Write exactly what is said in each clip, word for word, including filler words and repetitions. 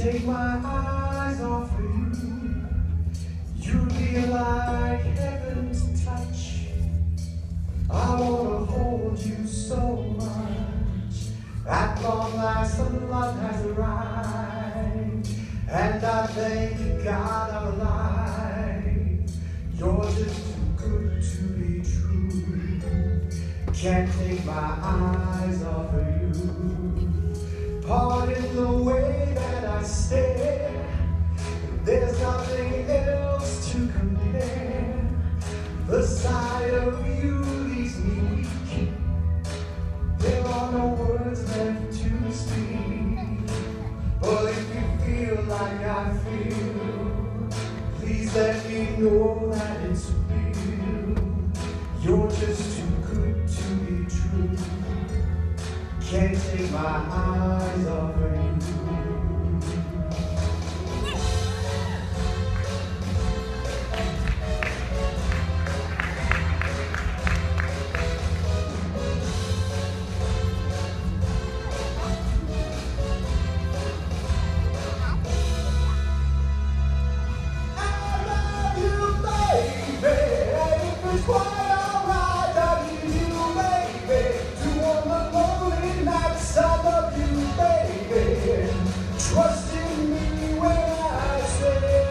take my eyes off of you. You'd be like heaven to touch. I wanna hold you so much. At long last, the love has arrived, and I thank God I'm alive. You're just too good to be true. Can't take my eyes off of you. Pardon the way that I stare. There's nothing else to compare. The sight of you leaves me weak. There are no words left to speak. But if you feel like I feel, please let me know that it's real. You're just too good to be true. Can't take my eyes off of you. Trust in me when I say,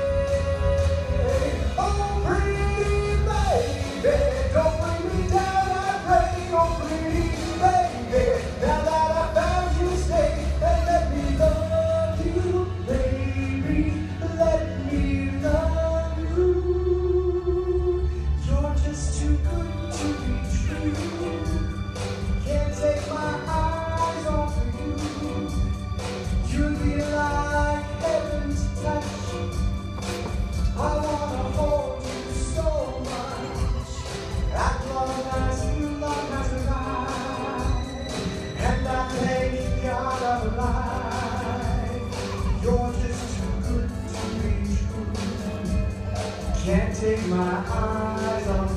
oh pretty baby, don't bring me down, I pray. Oh pretty baby, now that I found you, stay and let me love you, baby, let me love you. You're just too good to be true. Can't take my eyes off of you. You'd be like heaven's touch. I wanna hold you so much. At long last, new love has arrived, and I thank God I'm alive. You're just too good to be true. Can't take my eyes off